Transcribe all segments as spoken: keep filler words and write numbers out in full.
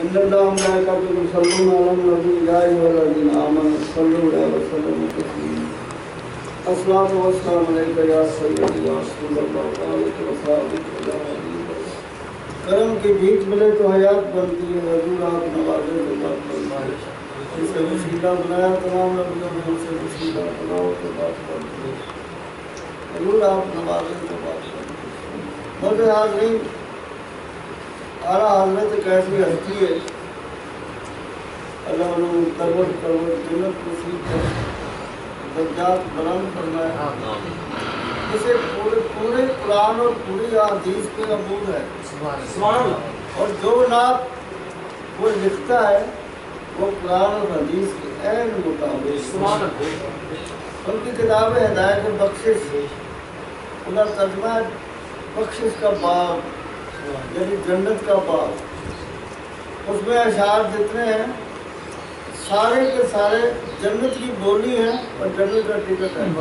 ان اللہ ملائکۃہ یصلون علی النبی یا ایھا الذین آمنوا صلوا علیہ وسلم تسلیما الصلاۃ والسلام علیک یا سیدی یا رسول اللہ علیہ وسلم۔ کرم کی بھیک ملے تو حیات بنتی ہے، حضور آپ نوازے تو بات فرمائے، اس سے وسیلہ بنایا تمام نبیوں نے، اس سے وسیلہ بناؤ تو بات بنتی ہے، حضور آپ نوازے تو بات بنتی ہے۔ مگر حاضرین، اعلیٰ حضرت کیسی ہستی ہے، اللہ انہوں نے کروڑ کروڑ جنت نصیب کر درجات بلند فرمایا، اسے پورے پورے قرآن اور پوری حدیث پہ عبور ہے، اور جو نعت وہ لکھتا ہے وہ قرآن اور حدیث کے عین مطابق، ان کی کتاب ہدایت بخشش، ان کا ترجمہ بخشش کا باب یعنی جنت کا باب، اس میں اشعار جتنے ہیں سارے کے سارے جنت کی بولی ہیں اور جنت کا ٹکٹ ہے۔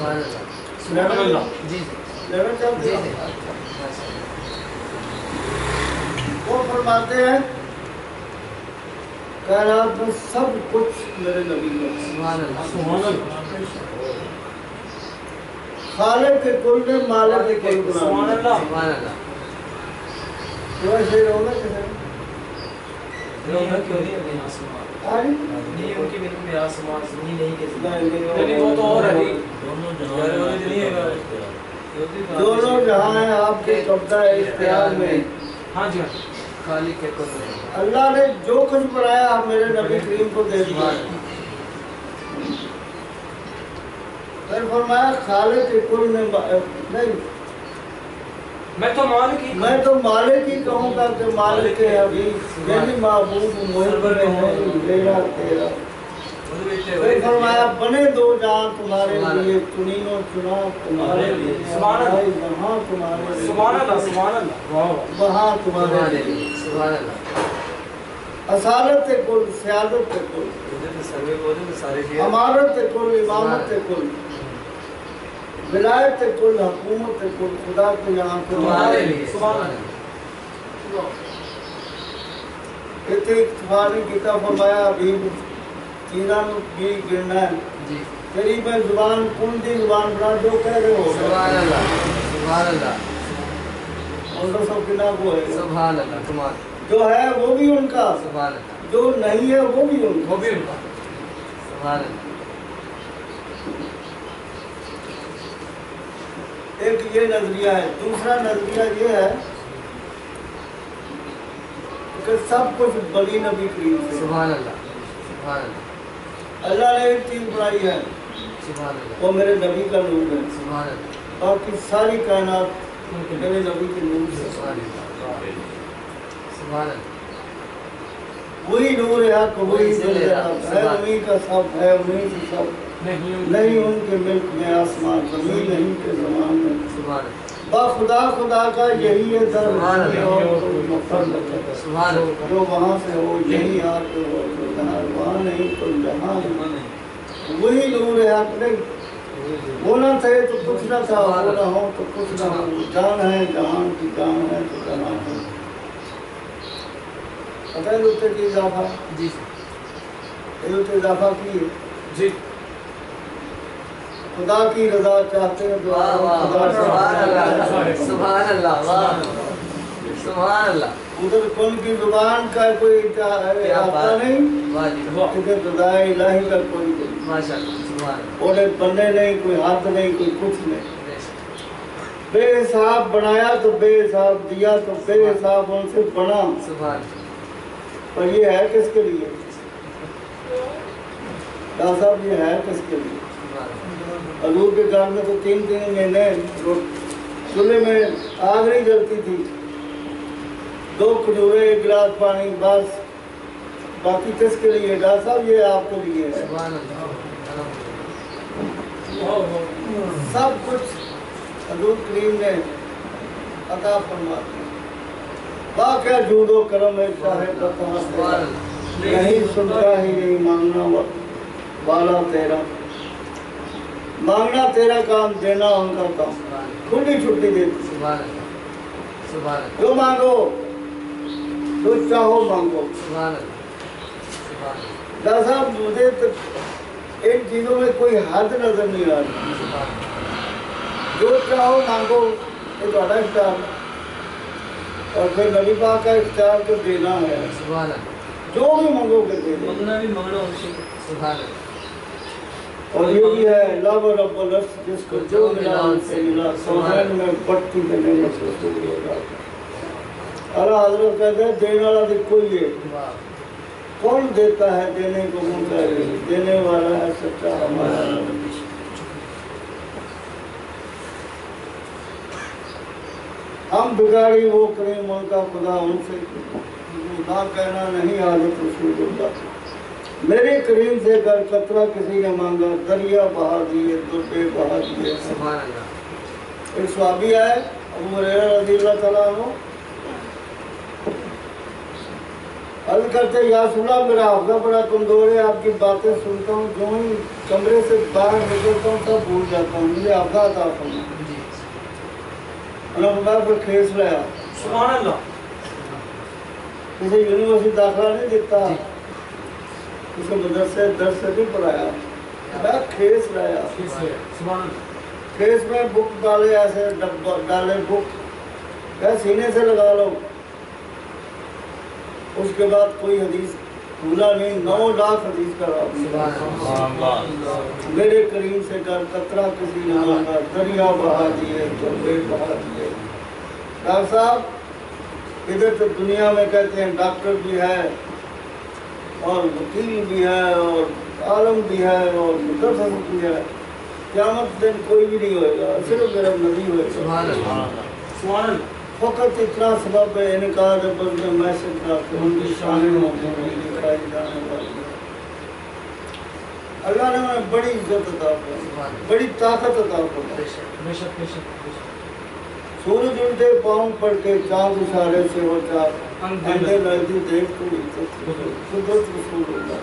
وہ فرماتے ہیں کائنات میں سب کچھ میرے نبی میں، خالق کے کل نے مالک کے کل بنا دیا۔ وہ شعر ہوگا کہ نہیں؟ نہیں کیوں نہیں ابھی آسمان نہیں ان کی بالکل بھی آسمان زمین نہیں کے نہیں وہ تو اور ہے دونوں جہاں ہیں آپ کے قبضہ اختیار میں۔ ہاں جی خالق کے کل اللہ نے جو کچھ بنایا آپ میرے نبی کریم کو دے دیا۔ پھر فرمایا خالق کے کل نے نہیں، میں تو مالک ہی میں تو مالک ہی کہوں گا کہ مالک ہے ابھی یعنی محبوب محب نہیں میرا تیرا۔ پھر فرمایا بنے دو جہاں تمہارے لیے، چنی و چنا تمہارے لیے، سبحان اللہ جہاں تمہارے لیے، سبحان اللہ سبحان اللہ وہاں تمہارے لیے، سبحان اللہ۔ اصالت کل، سیادت کل، امارت کل، امامت کل، ولایت کل، حکومت کل، خدا کے یہاں تمہارے لیے۔ اتنی اکتفانی کتاب فرمایا ابھی چیران بھی گرنا ہے تیری میں زبان کن دی زبان بنا جو کہہ رہے ہو سبحان اللہ سبحان اللہ ان کا سب کنا کو ہے سبحان اللہ تمہارا جو ہے وہ بھی ان کا، سبحان اللہ جو نہیں ہے وہ بھی ان کا، وہ بھی ان کا سبحان اللہ۔ ایک یہ نظریہ ہے، دوسرا نظریہ یہ ہے کہ سب کچھ بنی نبی کریم سے، سبحان اللہ سبحان اللہ۔ اللہ نے ایک چیز بنائی ہے سبحان اللہ وہ میرے نبی کا نور ہے، سبحان اللہ۔ باقی ساری کائنات میرے نبی کے نور سے، سبحان اللہ سبحان اللہ۔ وہی نور ہے حق، وہی دل ہے حق، ہے انہی کا سب، ہے انہی سے سب، نہیں ان کے ملک میں آسمان زمین، نہیں کے زمان میں، سبحان اللہ۔ با خدا خدا کا یہی ہے در اور کوئی مفرد سبحان اللہ۔ جو وہاں سے ہو یہی آ کے ہو، جو جہاں وہاں نہیں تو جہاں نہیں، وہی نور ہے حق۔ نہیں وہ نہ تھے تو کچھ نہ تھا، وہ نہ ہو تو کچھ نہ ہو، جان ہے جہان کی، جان ہے تو جہان ہے۔ پتہ ہے دوسرے کی اضافہ جی یہ اضافہ کی جی خدا کی رضا چاہتے ہیں تو سبحان اللہ سبحان اللہ سبحان اللہ۔ ادھر کن کی زبان کا کوئی احاطہ نہیں، ادھر رضا الہی کا کوئی نہیں، ماشاء اللہ سبحان اللہ۔ اور ایک بندے نہیں، کوئی حد نہیں، کوئی کچھ نہیں، بے حساب بنایا تو بے حساب دیا تو بے حساب ان سے بنا۔ سبحان اور یہ ہے کس کے لیے؟ ڈاکٹر صاحب یہ ہے کس کے لیے؟ حضور کے گھر میں تو تین تین مہینے چولہے میں آگ نہیں جلتی تھی، دو کھجورے ایک گلاس پانی بس، باقی کس کے لیے؟ ڈاکٹر صاحب یہ آپ کے لیے ہے، سب کچھ حضور کریم نے عطا فرما دیا۔ واقعہ جود و کرم ہے صاحب کا تمہارا، نہیں سنتا ہی نہیں مانگنا والا تیرا، مانگنا تیرا کام، دینا ان کا کام، کھلی چھٹی دیتی، جو مانگو جو چاہو مانگو. ڈاکٹر صاحب مجھے ان چیزوں میں کوئی حد نظر نہیں آ رہی. جو چاہو مانگو یہ تھوڑا اختیار ہے اور پھر نبی پاک کا اختیار تو دینا ہے. جو بھی مانگو گے دے دیں. منگنا بھی منگنا ہونا چاہیے. اور یہ بھی ہے لب رب العرش جس کو جو ملا ان سے ملا سوہین میں بٹتی دینے میں سوچو گے. اللہ حضرت کہتے ہیں دینے والا دیکھو یہ کون دیتا ہے دینے کو منگا دینے والا ہے سچا ہمارا. ہم بگاڑی وہ کریم ان کا خدا ان سے نہ کہنا نہیں عادت رسول اللہ. میرے کریم سے گر قطرہ کسی نے مانگا دریا بہا دیے دربے بہا دیے. ایک صحابی ہے ابو ہریرہ رضی اللہ تعالیٰ عنہ عرض کرتے یا رسول اللہ میرا حافظہ بڑا کمزور ہے آپ کی باتیں سنتا ہوں جو ہی کمرے سے باہر نکلتا ہوں سب بھول جاتا ہوں مجھے حافظہ عطا فرمائیں. انہوں نے پھر کھیس لیا. سبحان اللہ. کسی یونیورسٹی داخلہ نہیں دیتا کسی مدرسے درس سے نہیں پڑھایا میں کھیس لایا. کھیس میں بک ڈالے ایسے ڈالے بک سینے سے لگا لو. اس کے بعد کوئی حدیث بھولا نہیں. نو لاکھ حدیث کا راوی. میرے کریم سے گر قطرہ کسی نے مانگا دریا بہا دیے دربے بہا دیے. ڈاکٹر صاحب ادھر تو دنیا میں کہتے ہیں ڈاکٹر بھی ہے اور وکیل بھی ہے اور عالم بھی ہے اور مدرس بھی ہے. قیامت دن کوئی بھی نہیں ہوئے گا صرف میرا نبی ہوئے گا. فقط اتنا سبب ہے انکار بلد میں سے کہ ان کی شانیں موجود دکھائی جانے والی. اللہ نے ہمیں بڑی عزت عطا فرمائی بڑی طاقت عطا فرمائی. سورج الٹے پاؤں پڑ کے چاند اشارے سے وہ چار اندھے لڑتی دیکھ تو قدرت رسول اللہ.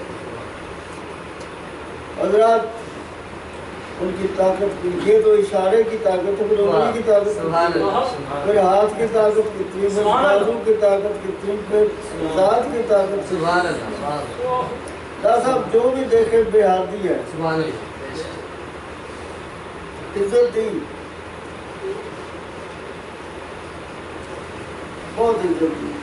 حضرات ان کی طاقت کی یہ تو اشارے کی طاقت ہے پھر انگلی کی طاقت پھر ہاتھ کی طاقت کتنی پھر بازو کی طاقت کتنی پھر ذات کی طاقت. ڈاکٹر صاحب جو بھی دیکھے بے حادی ہے. عزت دی بہت عزت دی.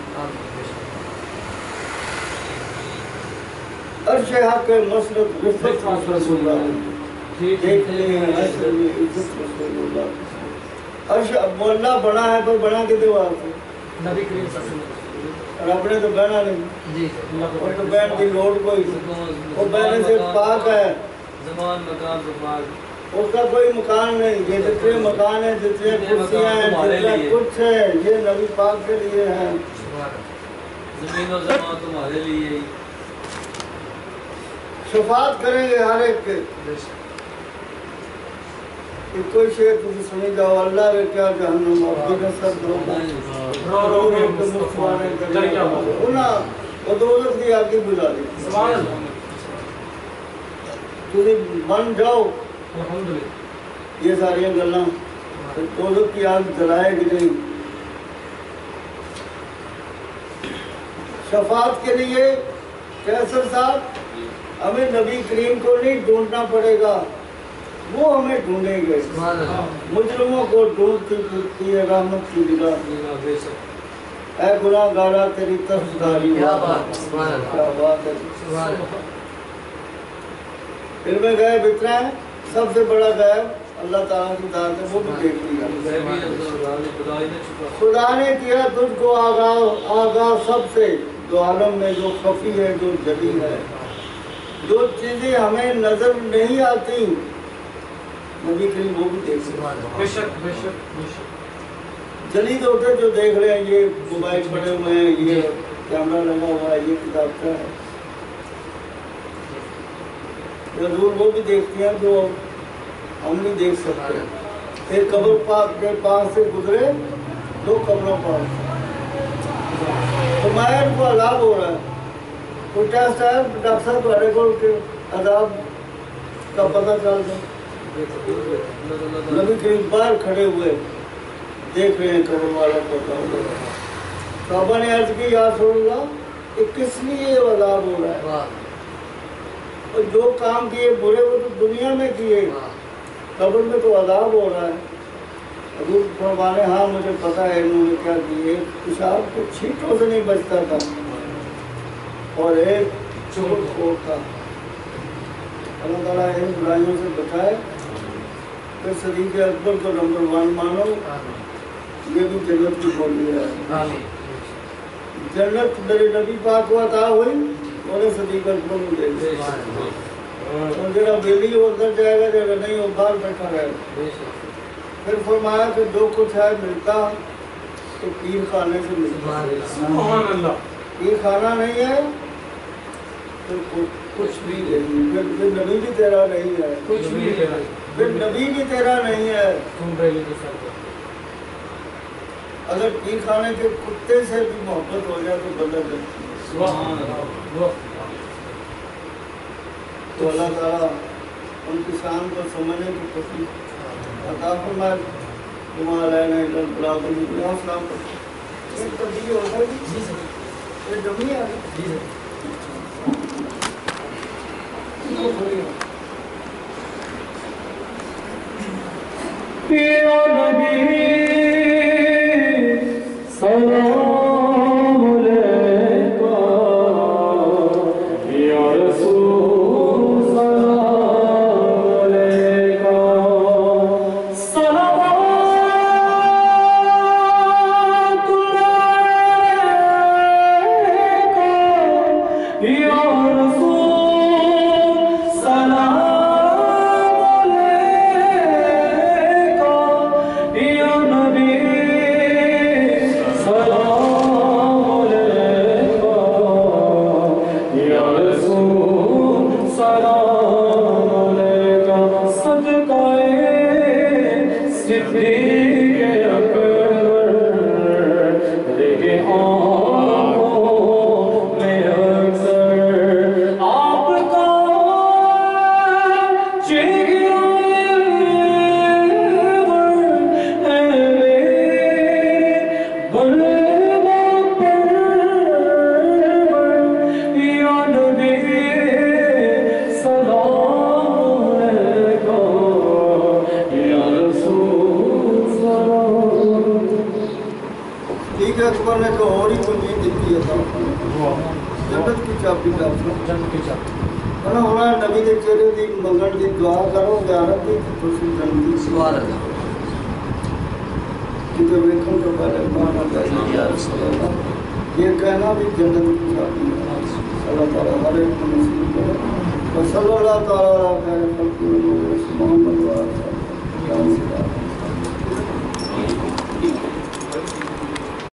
عرش حق مسلط رفت رسول اللہ دیکھتے ہیں عصر میں عزت رسول اللہ. عرش مولا بنا ہے پر بنا کے دیوار سے نبی کریم صلی اللہ علیہ وسلم. اور اپنے تو بہنا نہیں اور تو بہن کی لوڑ کوئی وہ بہنے سے پاک ہے. زمان مکان زمان اس کا کوئی مکان نہیں. یہ جتنے مکان ہیں جتنے کرسیاں ہیں جتنا کچھ ہے یہ نبی پاک کے لیے ہیں. زمین و زمان تمہارے لیے. شفاعت کریں گے ہر ایک کے. کوئی شیئر تجھے سنی جاؤ اللہ نے کیا جہنم آپ کی نصر دو رو رو رو کے مصفانے کریں انہاں وہ دولت کی آگے بلا دی. سبحان اللہ. تجھے من جاؤ الحمدللہ یہ ساری گلاں دولت کی آگ جلائے گی نہیں. شفاعت کے لیے کیسر صاحب ہمیں نبی کریم کو نہیں ڈھونڈنا پڑے گا وہ ہمیں ڈھونڈیں گے. مجرموں کو ڈھونڈتی پھرتی ہے رحمت کی نگاہ. اے گناہ گارا تیری طرفداری. کیا بات ہے. علم غیب اتنا ہے سب سے بڑا غیب اللہ تعالیٰ کی ذات ہے وہ بھی دیکھ لیا. خدا نے کیا تجھ کو آگاہ آگاہ سب سے جو عالم میں جو خفی ہے جو جلی ہے جو چیزیں ہمیں نظر نہیں آتی نبی کریم وہ بھی دیکھ سکتے. جلید ہوتے جو دیکھ رہے ہیں یہ موبائل پڑے ہوئے ہیں یہ کیمرہ لگا ہوا ہے یہ کتاب کا ہے. حضور وہ بھی دیکھتے ہیں جو ہم نہیں دیکھ سکتے. ایک قبر پاک کے پاس سے گزرے دو قبروں پاس فرمایا ان کو عذاب ہو رہا ہے. کوئی ٹیسٹ ہے ڈاکٹر صاحب تھوڑے کو عذاب کا پتہ چل گیا. نبی کریم باہر کھڑے ہوئے دیکھ رہے ہیں قبر والا کو صحابہ نے عرض کی یا رسول اللہ کہ کس لیے یہ عذاب ہو رہا ہے؟ اور جو کام کیے برے وہ تو دنیا میں کیے، قبر میں تو عذاب ہو رہا ہے۔ حضور فرمانے ہاں مجھے پتا ہے انہوں نے کیا کیے، پیشاب کو چھینٹوں سے نہیں بچتا تھا اور ایک چغل خور تھا۔ اللہ تعالیٰ ان برائیوں سے بچائے، پھر صدیق اکبر کو نمبر ون مانو، یہ بھی جنت کی بولی ہے۔ جنت میرے نبی پاک کو عطا ہوئی، انہیں صدیق اکبر کو دے دی، اور جنہا بیلی وہ اندر جائے گا، جگہ نہیں وہ باہر بیٹھا رہے گا۔ پھر فرمایا کہ جو کچھ ہے ملتا تو پیر خانے سے ملتا، پیر خانہ نہیں ہے تو کچھ بھی نہیں، پھر نبی بھی تیرا نہیں ہے، کچھ بھی نہیں، پھر نبی بھی تیرا نہیں ہے۔ اگر پیر خانے کے کتے سے بھی محبت ہو جائے تو بدل جاتی ہے۔ تو اللہ تعالیٰ ان کی شان کو سمجھنے کی کوشش عطا فرمائے۔ تمہارا لینا ادھر بلا کر نکلا اسلام پر ایک تبدیلی ہو گئی، یہ ڈمی آ گئی۔ یا نبی سلام علیکہ، یا رسول سلام علیکہ، صلوات علیکہ، یا رسول سلام اکبر نے تو اور ہی کنجی دیتی ہے جنت کی چابی کا جنت کی چابی ہے نا ہونا نبی دے چہرے دی منگن دی دعا کرو زیارت دی تسی جنت کی سوال ہے کیونکہ ویکھن تو پہلے مانا چاہیے یا رسول اللہ یہ کہنا بھی جنت کی چابی ہے۔ اللہ تعالیٰ ہر ایک کو نصیب کرے۔ وصلی اللہ تعالیٰ علیہ وسلم